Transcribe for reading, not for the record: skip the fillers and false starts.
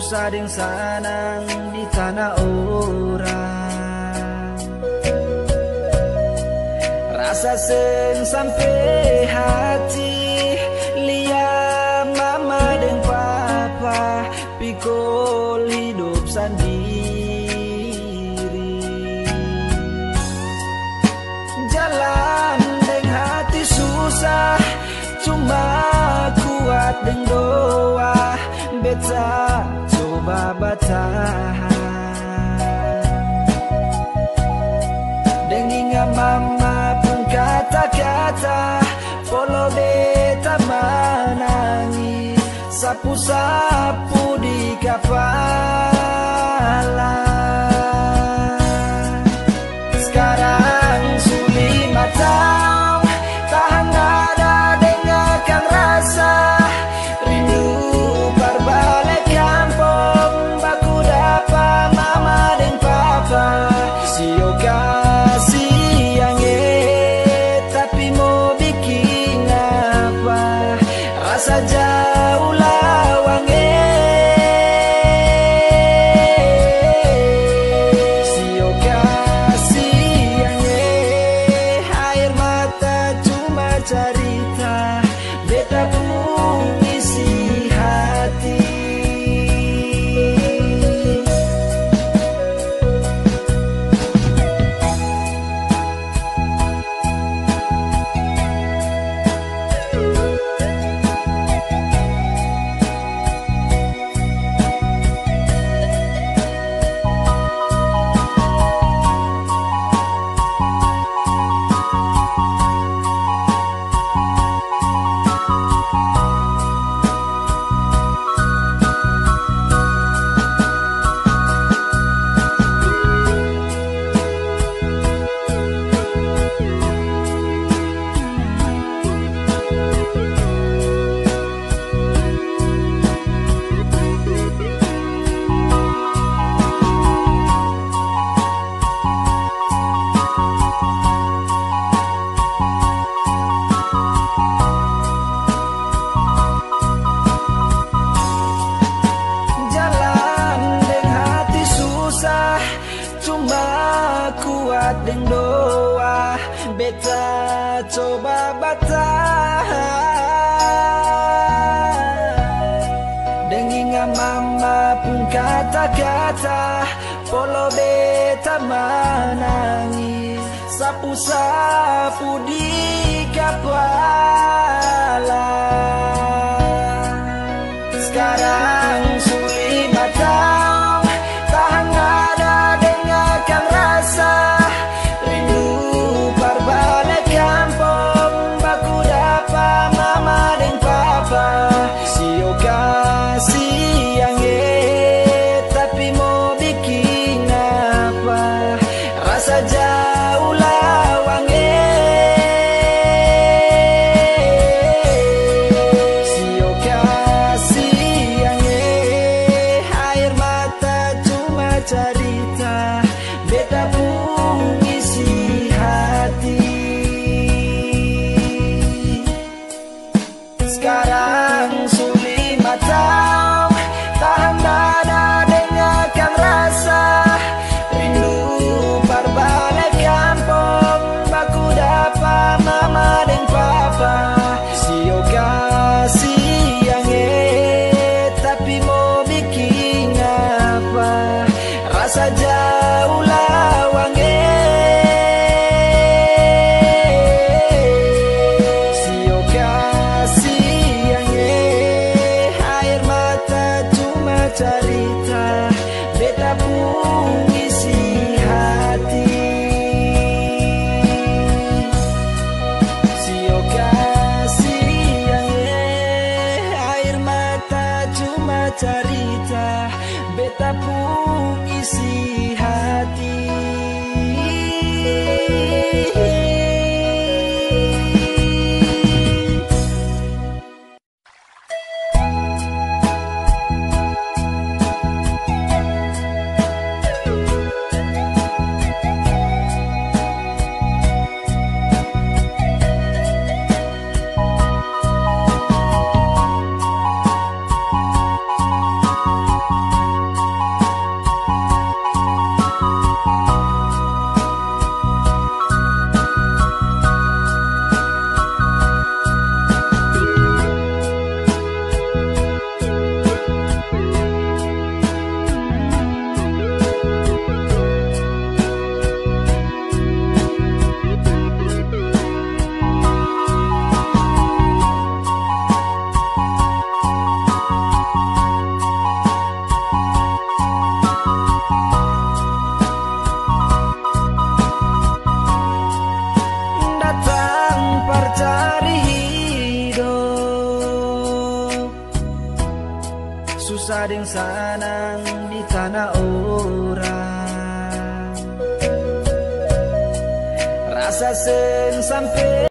susah dan senang di tanah orang. Rasa seng sampai hati, lihat mama dan papa pikul hidup sendiri. Jalan dengan hati susah, cuma kuat dengan doa. Beta coba bertahan. Dengan mama pun kata-kata, polo beta menangis, sapu-sapu di kepala. Sekarang sulit mata, tahan ada dengarkan rasa rindu berbalik kampung, baku dapat mama dan papa. Sio kasih yang tapi mau bikin apa, rasa jauh lawang Sio kasih yang air mata cuma cerita, beta pun isi hati. Dengan doa, beta coba bertahan. Dengan mama pun kata-kata, polo beta menangis, sapu-sapu di kepala. Sekarang sulit mata, tahan ada dengarkan rasa rindu berbalik kampung, baku dapat mama dan papa. Sio kasih yang tapi mau bikin apa, rasa jauh lawang Sio kasih yang air mata cuma cerita, beta pun isi hati. Sekarang sulit mata, tahan ada dengarkan rasa rindu berbalik kampung, baku dapat mama dan papa. Sio kasih yang tapi mau bikin apa, rasa jauh lawang Sio kasih yang air mata cuma cerita, beta pun isi hati. Sio kasih yang air mata cuma cerita, beta pun isi hati. mencari hidup, susah dan senang di tanah orang. Rasa sen sampai